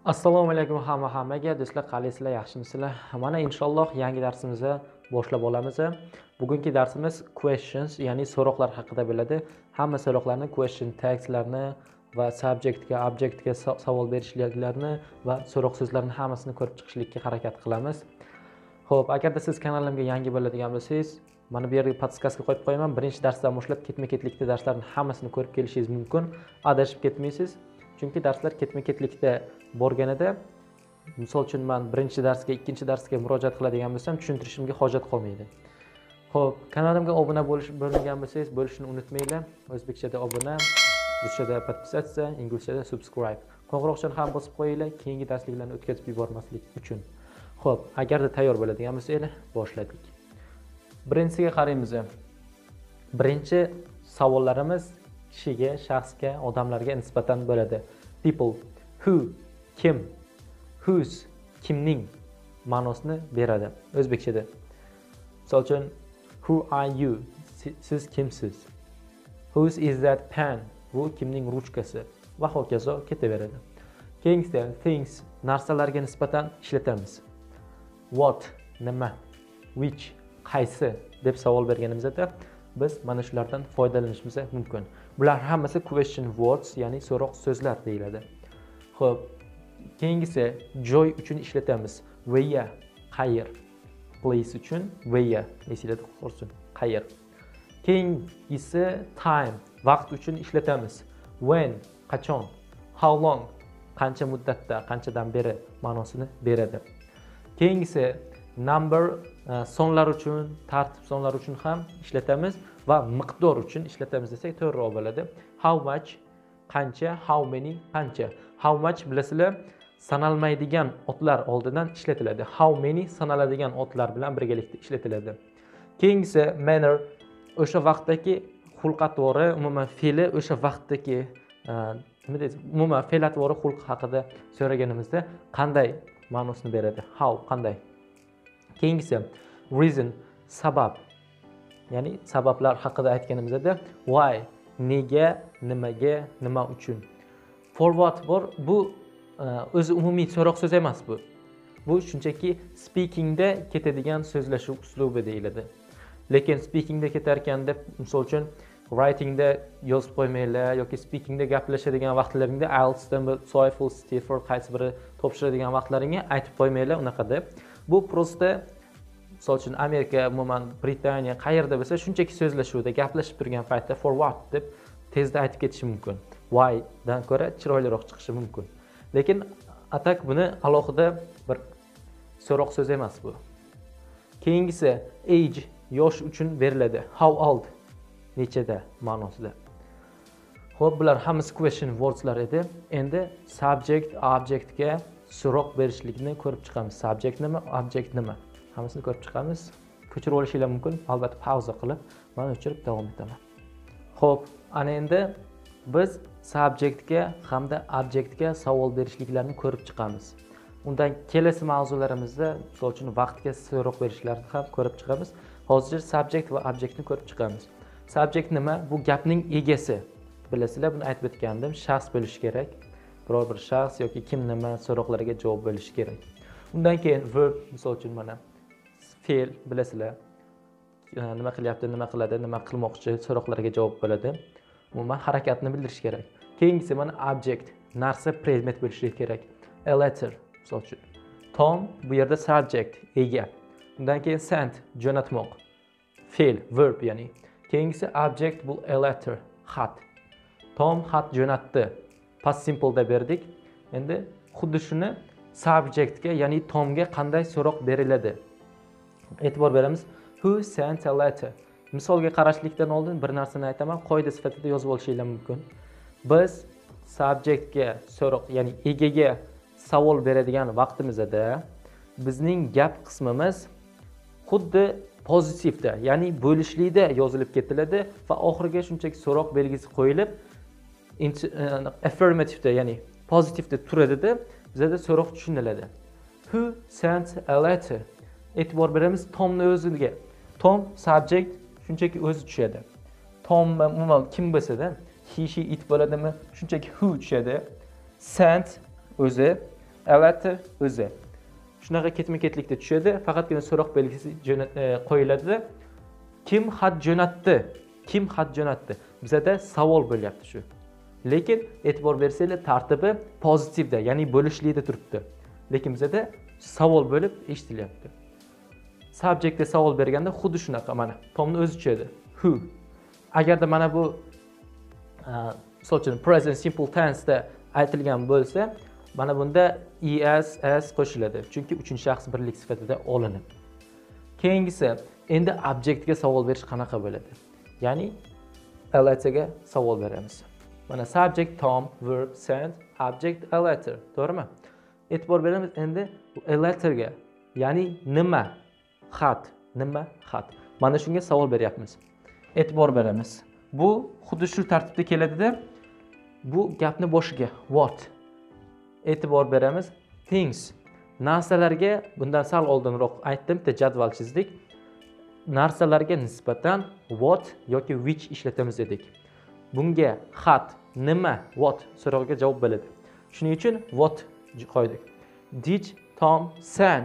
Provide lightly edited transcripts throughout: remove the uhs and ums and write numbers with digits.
Assalomu alaykum hammaga do'stlar, qalaysizlar, yaxshimisizlar? Mana inshaalloh yangi darsimizni boshlab olamiz. Bugungi darsimiz questions, ya'ni so'roqlar haqida bo'ladi. Hamma so'roqlarni, question tagslarni va subjectga, objectga savol berishliklarni va so'roq so'zlarni hammasini ko'rib chiqishlikka harakat qilamiz. Xo'p, agarda siz kanalimga yangi bo'ladigan bo'lsangiz, mana bu yerga podskazka qo'yib qo'yaman. Birinchi darsdan boshlab ketma-ketlikda darslarning hammasini ko'rib kelishingiz mumkin. Adashib ketmaysiz. Chunki darslar ketma-ketlikda borganida, misol uchun men birinchi darsga, ikkinchi darsga murojaat qiladigan bo'lsam, tushuntirishimga hojat qolmaydi. Xo'p, kanalimga obuna bo'lmagan bo'lsangiz, bo'lishni unutmanglar. O'zbekchada obuna, ruschada podpisatsiya, inglizchada subscribe. Qo'ng'iroqchani ham bosib qo'yinglar, keyingi darsliklarni o'tkazib yubormaslik uchun. Xo'p, agarda tayyor bo'ladigan bo'lsanglar, boshladik. Birinchisiga qaraymiz. Birinchi savollarimiz kishiga, shaxsga, odamlarga nisbatan bo'ladi. People, who, kim, whose, kimning ma'nosini beradi o'zbekchada. Misol uchun, who are you? Siz kimsiz? Whose is that pen? Bu kimning ruchkasi? Va hokazo ketaveradi. Keyingisi things, narsalarga nisbatan ishlatamiz. What, nima? Which, qaysi deb savol berganimizda biz mana shulardan foydalanishimiz mumkin. Bular hammasi question words, ya'ni so'roq so'zlar deyiladi. Xo'p, keyingisi joy uchun ishlatamiz. Where, qayer. Place uchun where, esingizda qolsin, qayer. Keyingisi time, vaqt uchun ishlatamiz. When, qachon. How long, qancha muddatda, qanchadan beri ma'nosini beradi. Keyingisi number, sonlar uchun, tartib sonlar uchun ham ishlatamiz va miqdor uchun ishlatamiz desak to'g'riroq bo'ladi. How much, qancha, how many, qancha. How much bilasizlar, sanalmaydigan otlar oldidan ishlatiladi. How many sanaladigan otlar bilan birgalikda ishlatiladi. Keyingisi manner, o'sha vaqtdagi xulq-atvori, umuman fe'li o'sha vaqtdagi nima deysiz, umuman fe'l-atvori xulq haqida so'raganimizda qanday ma'nosini beradi? How, qanday. Keyingisi reason, sabab. Ya'ni sabablar haqida aytganimizda why, nega, nimaga, nima uchun. For what bor, bu o'zi umumiy so'roq so'z emas bu. Bu shunchaki speakingda ketadigan so'zlashuv uslubi deyiladi. Lekin speakingda ketar ekan deb, misol uchun writingda yozib qo'ymanglar yoki speakingda gaplashadigan vaqtlaringda IELTS'dan TOEFL, STIFL qaysi biri topshiradigan vaqtlaringga aytib qo'ymanglar unaqa deb. Bu prosta misol uchun Amerika, umuman Britaniya qayerda bo'lsa shunchaki so'zlashuvda gaplashib turgan paytda for what deb tezda aytib ketishi mumkin. Why dan ko'ra chiroyliroq chiqishi mumkin. Lekin atak buni alohida bir so'roq so'z emas bu. Keyingisi age, yosh uchun beriladi. How old, nechada ma'nosida. Xo'p, bular hammasi question wordslar edi. Endi subject, objectga so'roq berishlikni ko'rib chiqamiz. Subject nima, object nima? Hammasini ko'rib chiqamiz. Ko'chirib olishinglar mumkin, albatta pauza qilib, men o'chirib davom etaman. Xo'p, ana endi biz subjectga hamda objectga savol berishliklarni ko'rib chiqamiz. Undan kelasi mavzularimizda, misol uchun vaqtga so'roq berishlarni ham ko'rib chiqamiz. Hozir subject va objectni ko'rib chiqamiz. Subject nima? Bu gapning egasi. Bilasizlar, buni aytib o'tgandim, shaxs bo'lishi kerak. Biror bir shaxs yoki kim nima so'roqlarga javob berishi kerak. Undan keyin verb, misol uchun mana fe'l, bilasizlar. Nima qilyapti, nima qiladi, nima qilmoqchi so'roqlarga javob bo'ladi. Umuman harakatni bildirish kerak. Keyingisi mana object, narsa, predmet bo'lishi kerak. A letter, misol uchun. Tom bu yerda subject, ega. Undan keyin send, jo'natmoq. Fe'l, verb ya'ni. Keyingisi object, bu a letter, xat. Tom xat jo'natdi. Past simple da berdik. Endi xuddi shuni subjectga, ya'ni Tomga qanday so'roq beriladi? E'tibor beramiz. Who sent a letter? Misolga qarashlikdan oldin bir narsani aytaman, qoida sifatida yozib olishinglar mumkin. Biz subjectga so'roq, ya'ni egaga savol beradigan vaqtimizda bizning gap qismimiz xuddi pozitivda, ya'ni bo'lishlikda yozilib ketiladi va oxiriga shunchaki so'roq belgisi qo'yilib affirmative, ya'ni pozitivda turadida bizda so'roq tushuniladi. Who sent a letter? E'tibor beramiz Tomning o'ziga. Tom subject shunchaki o'zi tushadi. Tom umuman kim bo'lsa-da, he, she, it bo'ladimi? Shunchaki who tushadi. Sent o'zi a letter o'zi. Shunaqa ketma-ketlikda tushadi. Faqatgina so'roq belgisi qo'yiladi. Kim xat jo'natdi? Kim xat jo'natdi? Bizda savol bo'lyapti shu. Lekin e'tibor bersanglar tartibi pozitivda, ya'ni bo'lishlikda turibdi. Lekin bizda savol bo'lib eshitilyapti. Subjektga savol berganda xuddi shunaqa mana. Tomni o'zi tushadi. Who. Agarda mana bu misol uchun present simple tense da aytilgan bo'lsa, mana bunda es, as qo'shiladi. Chunki 3-shaxs birlik sifatida olinadi. Keyingisi, endi objektga savol berish qanaqa bo'ladi? Ya'ni a letterga savol beramiz. Mana subject Tom, verb send, object a letter. To'g'rimi? E'tibor beramiz endi a letterga, ya'ni nima? Xat, nima? Xat. Mana shunga savol beryapmiz. E'tibor beramiz. Bu xuddi shu tartibda keladi-da. Bu gapni boshiga what. E'tibor beramiz. Things. Narsalarga bundan sal oldinroq aytdim, jadval chizdik. Narsalarga nisbatan what yoki which ishlatamiz dedik. Bunga xat, nima, what so'roqqa javob bo'ladi. Shuning uchun what qo'ydik. Did Tom send?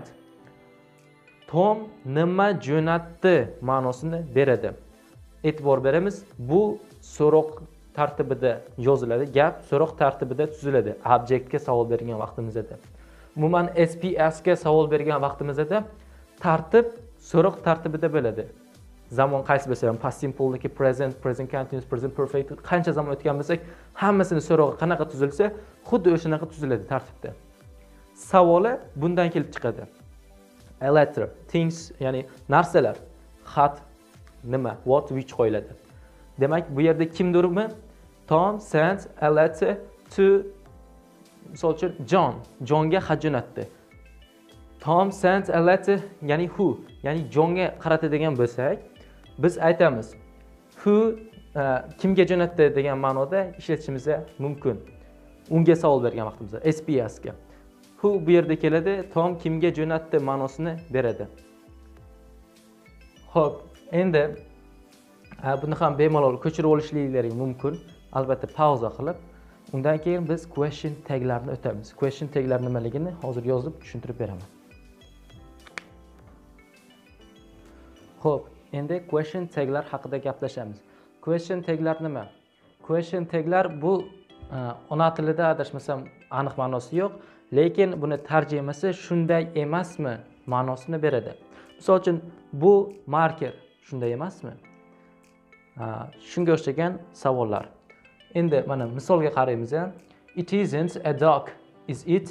Tom nima jo'natdi ma'nosini beradi. E'tibor beramiz. Bu so'roq tartibida yoziladi, gap so'roq tartibida tuziladi. Objektga savol bergan vaqtimizda. Umuman SPS ga savol bergan vaqtimizda tartib so'roq tartibida bo'ladi. Zamon qaysi bo'lsa ham past simple niki present, present continuous, present perfect qancha zamon o'tgan bo'lsak, hammasini so'rog'i qanaqa tuzilsa, xuddi o'shanaqa tuziladi tartibda. Savoli bundan kelib chiqadi. A letter, things, ya'ni narsalar, xat, nima, what, which qo'yiladi. Demak, bu yerda kim durumi? Tom sent a letter to misol uchun John. Johnga xat jo'natdi. Tom sent a letter, ya'ni who, ya'ni Johnga qaratadigan bo'lsak, biz aytamiz who kimga jo'natdi degan ma'noda ishlatishimiz mumkin. Unga savol bergan vaqtimizda SPS ga. Who bu yerda keladi, Tom kimga jo'natdi ma'nosini beradi. Xo'p, endi buni ham bemalol ko'chirib olishliklari mumkin. Albatta pauza qilib, undan keyin biz question taglarini o'tamiz. Question taglar nimaligini hozir yozib tushuntirib beraman. Xo'p, endi question taglar haqida gaplashamiz. Question taglar nima? Question taglar bu ona tilida adashmasam aniq ma'nosi yo'q, lekin buni tarjimasi shunday emasmi ma'nosini beradi. Misol uchun bu marker shunday emasmi? Shunga o'xshagan savollar. Endi mana misolga qaraymiz. It isn't a dog, is it?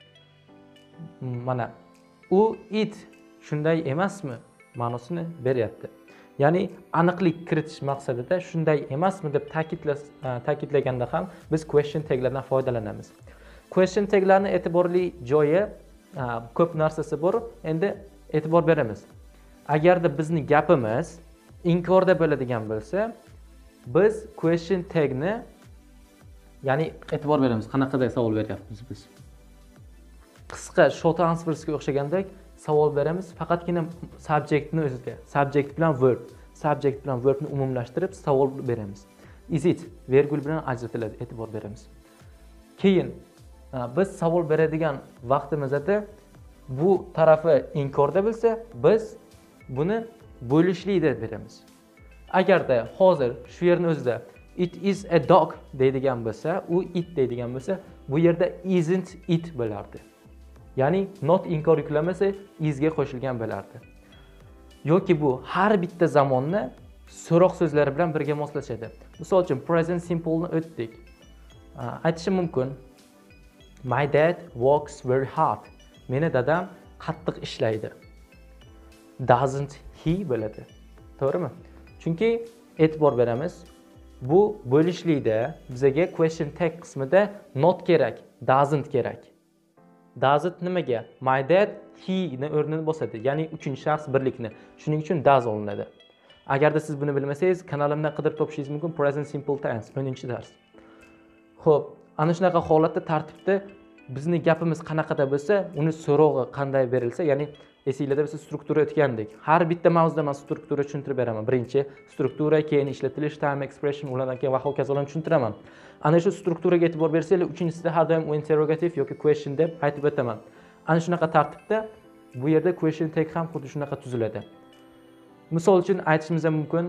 Mana u it shunday emasmi ma'nosini beryapti. Ya'ni aniqlik kiritish maqsadida shunday emasmi deb ta'kidlaganda ham biz question taglardan foydalanamiz. Question taglarning e'tiborli joyi ko'p narsasi bor. Endi e'tibor beramiz. Agarda bizning gapimiz inkorda bo'ladigan bo'lsa, biz question tagni, ya'ni e'tibor beramiz, qanaqada savol beryapmiz biz. Qisqa short answersga o'xshagandek savol beramiz, faqatgina subjektni o'zida, subjekt bilan verb, subjekt bilan verbni umumlashtirib savol beramiz. Is it vergul bilan ajratiladi, e'tibor beramiz. Keyin biz savol beradigan vaqtimizda bu tarafi inkorda bo'lsa, biz buni bo'lishli deb beramiz. Agarda hozir shu yerning o'zida it is a dog deydigan bo'lsa, u it deydigan bo'lsa, bu yerda isn't it bo'lardi. Ya'ni not inkor yuklamasa isga qo'shilgan bo'lardi. Yoki bu har bitta zamonni so'roq so'zlari bilan birga moslashadi. Misol uchun present simple ni o'tdik. Aytishim mumkin. My dad works very hard. Meni dadam qattiq ishlaydi. Doesn't he bo'ladi. To'g'rimi? Chunki e'tibor beramiz, bu bo'lishlikda bizga question tag qismida not kerak, doesn't kerak. Doesn't nimaga? My dad he ni o'rnini bosadi, ya'ni 3-shaxs birlikni. Shuning uchun does olinadi. Agarda siz buni bilmasangiz, kanalimdan qidirib topishingiz mumkin. Present simple tense 10-dars. Xo'p, ana shunaqa holatda tartibda bizning gapimiz qanaqada bo'lsa, uni so'rog'i qanday berilsa, ya'ni esinglarda biz struktura o'tgandik. Har bitta mavzuda men struktura tushuntirib beraman. Birinchi struktura, keyin ishlatilish, time expression, ulardan keyin va hokazolarni tushuntiraman. Ana shu strukturaga e'tibor bersanglar, uchinchisida har doim interrogativ yoki question deb aytib o'taman. Ana shunaqa tartibda bu yerda question tag ham xuddi shunaqa tuziladi. Misol uchun aytishimiz mumkin,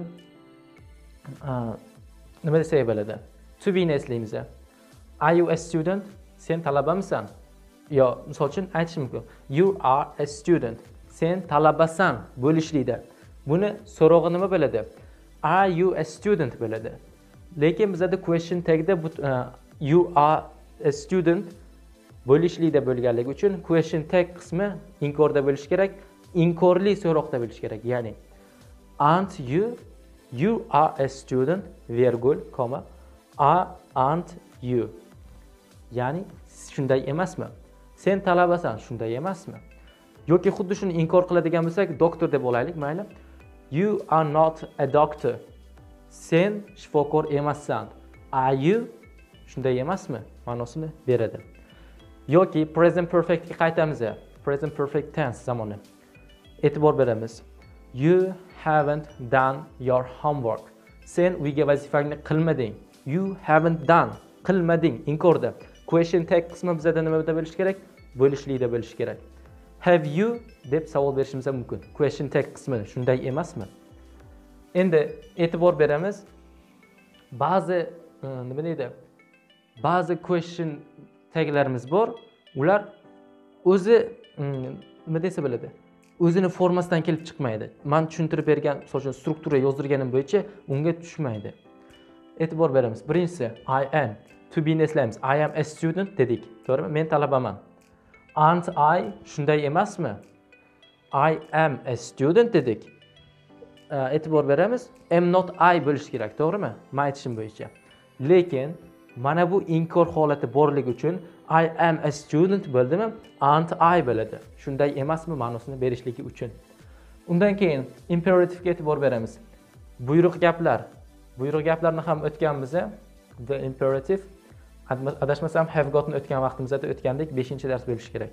nima desak bo'ladi? To be ni eslaymiz. Are you a student? Sen talabamisan? Yo, misol uchun aytish mumkin. You are a student. Sen talabasan bo'lishlikda. Buni so'rog'i nima bo'ladi? Are you a student bo'ladi. Lekin bizda question tagda you are a student bo'lishlikda bo'lganligi uchun question tag qismi inkorda bo'lishi kerak, inkorli so'roqda bo'lishi kerak. Ya'ni aren't you are a student virgul koma aren't you. Ya'ni shunday emasmi? Sen talabasan, shunday emasmi? Yoki xuddi shuni inkor qiladigan bo'lsak, doktor deb olaylik, mayli. You are not a doctor. Sen shifokor emassan. Are you? Shunday emasmi? Ma'nosini beradi. Yoki present perfect ga qaytamiz. Present perfect tense zamoni. E'tibor beramiz. You haven't done your homework. Sen uyga vazifangni qilmading. You haven't done. Qilmading, inkorda. Question tag qismi bizda nima bo'lishi kerak? Bo'lishlikda bo'lishi kerak. Have you deb savol berishimiz mumkin. Question tag qismi shunday emasmi? Endi e'tibor beramiz. Ba'zi nima deydi? Ba'zi question taglarimiz bor. Ular o'zi nima desa bo'ladi? O'zini formasidan kelib chiqmaydi. Men tushuntirib bergan, masalan, struktura yozdirganim bo'yicha unga tushmaydi. E'tibor beramiz. Birinchisi I am. To be ni eslaymiz. I am a student dedik. To'g'rimi? Men talabaman. Aren't I? Shunday emasmi? I am a student dedik. E'tibor beramiz. Am not I bo'lishi kerak, to'g'rimi? Men aytishim bo'yicha. Lekin mana bu inkor holati borligi uchun I am a student bo'ldimi? Aren't I bo'ladi. Shunday emasmi ma'nosini berishligi uchun. Undan keyin imperativga e'tibor beramiz. Buyruq gaplar. Buyruq gaplarni ham o'tganmiz. The imperative. Adashmasam have gotni o'tgan vaqtimizda o'tgandik, 5-dars bo'lishi kerak.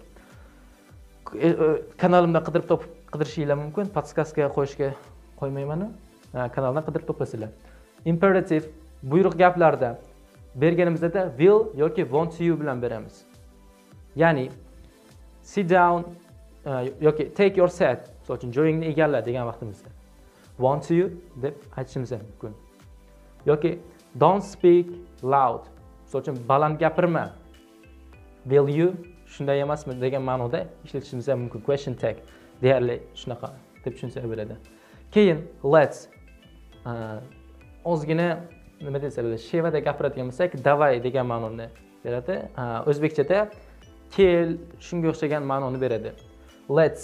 Kanalimdan qidirib topib qidirishinglar mumkin. Podskaskaga qo'yishga qo'ymayman. Kanaldan qidirib topasizlar. Imperative buyruq gaplarda berganimizda will yoki want you bilan beramiz. Ya'ni sit down yoki take your seat, masalan, joyingni egalla degan vaqtimizda want you deb aytishimiz mumkin. Yoki don't speak loud. Masalan, baland gapirma. Will you shunday emasmi degan ma'noda ishlatishimiz mumkin. Question tag deyarli shunaqa deb tushunsa bo'ladi. Keyin let's ozgina nima desa bo'ladi, shevada gapiradigan bo'lsak, davay degan ma'noni beradi. O'zbekchada kel shunga o'xshagan ma'noni beradi. Let's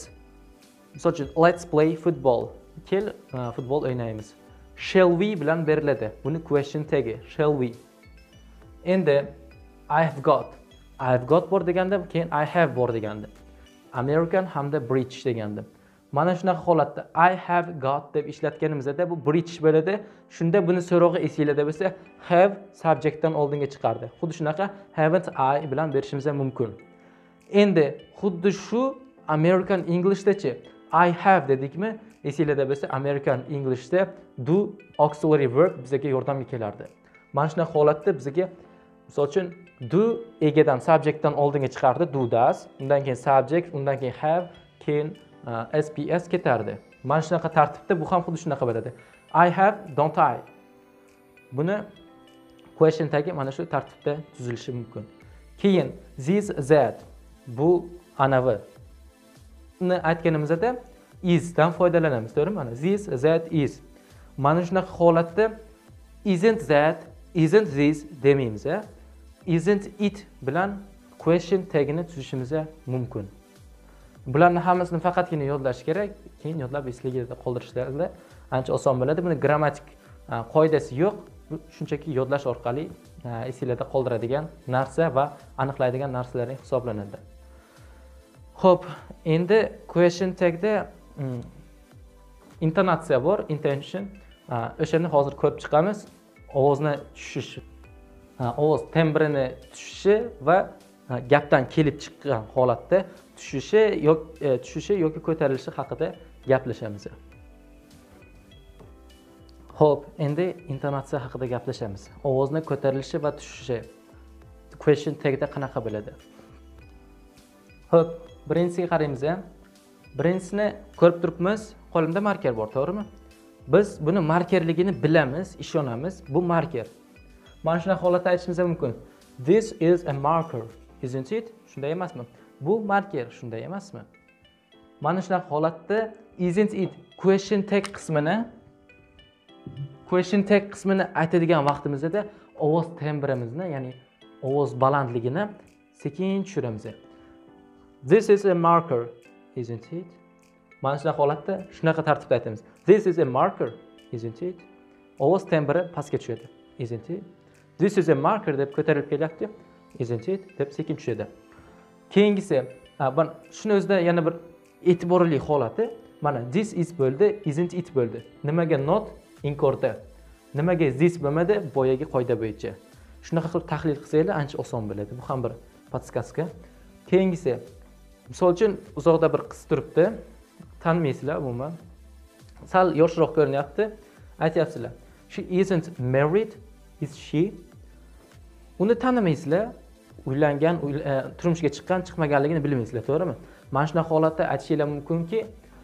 let's play football. Kel futbol o'ynaymiz. Shall we bilan beriladi. Buni question tagi. Shall we? Endi I've got bor deganda, keyin I have bor deganda. American hamda British deganda. Mana shunaqa holatda I have got deb ishlatganimizda bu British bo'ladi. Shunda buni so'rog'i esinglarda bo'lsa, have subjectdan oldinga chiqardi. Xuddi shunaqa haven't I bilan berishimiz mumkin. Endi xuddi shu American Englishdachi I have dedikmi? Esinglarda bo'lsa American Englishda do auxiliary verb bizga yordamga kelardi. Mana shunaqa holatda bizga misol uchun do egadan subjectdan oldinga chiqardi, do does, undan keyin subject, undan keyin have, keyin SPS ketardi. Mana shunaqa tartibda bu ham xuddi shunaqa bo'ladi. I have, don't I? Buni question tagi mana shu tartibda tuzilishi mumkin. Keyin this, that, bu anavi ni aytganimizda is dan foydalanamiz, to'g'rimi? Mana this, that, is. Mana shunaqa holatda isn't that, isn't this demaymiz. Isn't it bilan question tagini tuzishimiz mumkin. Bularni hammasini faqatgina yodlash kerak, keyin yodlab esligida qoldirishlarda ancha oson bo'ladi. Buni grammatik qoidasi yo'q. Bu shunchaki yodlash orqali esinglarda qoldiradigan narsa va aniqlaydigan narsalarning hisoblanadi. Xo'p, endi question tagda intonatsiya bor, intention. O'shani hozir ko'rib chiqamiz. Ovozni tushishi, ovoz tembrini tushishi va gapdan kelib chiqqan holatda tushishi yoki ko'tarilishi haqida gaplashamiz. Xo'p, endi intonatsiya haqida gaplashamiz. Ovozning ko'tarilishi va tushishi question tagida qanaqa bo'ladi? Xo'p, birinchisiga qaraymiz. Birinchisini ko'rib turibmiz, qo'limda marker bor, to'g'rimi? Biz buni markerligini bilamiz, ishonamiz. Bu marker. Mana shunday holatda aytishimiz mumkin. This is a marker, isn't it? Shunday emasmi? Bu marker, shunday emasmi? Mana shunday holatda isn't it question tag qismini aytadigan vaqtimizda ovoz tembrimizni, ya'ni ovoz balandligini sekin tushiramiz. This is a marker, isn't it? Mana shunday holatda shunaqa tartibda aytamiz. This is a marker, isn't it? Ovoz tembri pastga tushadi, isn't it? This is a marker deb ko'tarilib kelyapti, isn't it? Deb sekin tushadi. Keyingisi, shuni o'zida yana bir e'tiborli holati, mana this is bo'ldi, isn't it bo'ldi. Nimaga not inkorda? Nimaga this bo'lmadi? Boyagi qoida bo'yicha. Shunaqa qilib tahlil qilsanglar ancha oson bo'ladi. Bu ham bir podskaska. Keyingisi, misol uchun uzoqda bir qiz turibdi, tanmaysizlar umuman. Sal yoshroq ko'rinyapti. Aytyapsizlar, she isn't married, is she? Uni tanimaysizlar. Uylangan, turmushga chiqqan, chiqmaganligini bilmaysizlar, to'g'rimi? Mana shunday holatda aytishingiz mumkinki,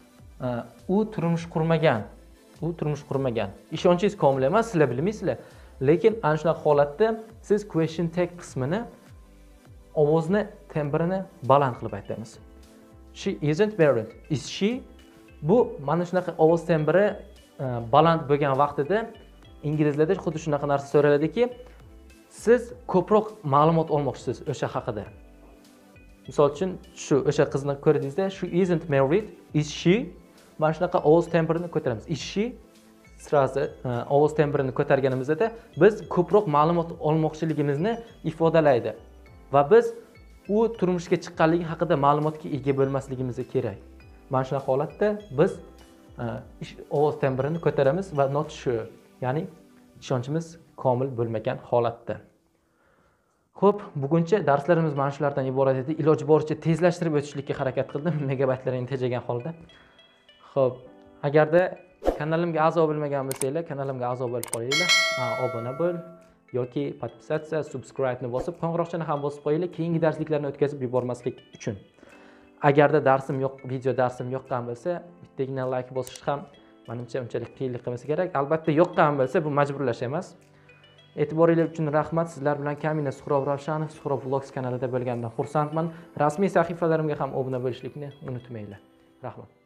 u turmush qurmagan. Ishonchingiz komil emas, sizlar bilmaysizlar. Lekin ana shunday holatda siz question tag qismini ovozni tembrini baland qilib aytamiz. She isn't married. Is she? Bu mana shunaqa ovoz tembri baland bo'lgan vaqtida inglizlarda xuddi shunaqa narsa so'raladiki, siz ko'proq ma'lumot olmoqchisiz o'sha haqida. Misol uchun o'sha qizni ko'rdingizda, she isn't married. Is she? Mana shunaqa ovoz tembrini ko'taramiz. Is she? Sirazi ovoz tembrini ko'targanimizda biz ko'proq ma'lumot olmoqchiligimizni ifodalaydi va biz u turmushga chiqqanligi haqida ma'lumotga ega bo'lmasligimiz kerak. Mana shunday holatda biz ovoz tembrini ko'taramiz va not sure, ya'ni ishonchimiz komil bo'lmagan holatda. Xo'p, buguncha darslarimiz mana shulardan iborat edi. Iloji boricha tezlashtirib o'tishlikka harakat qildim, megabaytlaring tejagan holda. Xo'p, agarda kanalimga a'zo bo'lmagan bo'lsanglar, kanalimga a'zo bo'lib qolinglar. Obuna bo'l yoki podpisatsiya, subscribe ni bosib, qo'ng'iroqchani ham bosib qo'yinglar, keyingi darsliklarni o'tkazib yubormaslik uchun. Agarda darsim yo'q, video darsim yoqqan bo'lsa, bittagina like bosish ham menimcha unchalik qiyinlik qilmasa kerak. Albatta yoqqan bo'lsa, bu majburlash emas. E'tiboringiz uchun rahmat. Sizlar bilan Kamina Suhrov Ravshanov, Suhrov Vlogs kanalida bo'lganimdan xursandman. Rasmiy sahifalarimga ham obuna bo'lishlikni unutmanglar. Rahmat.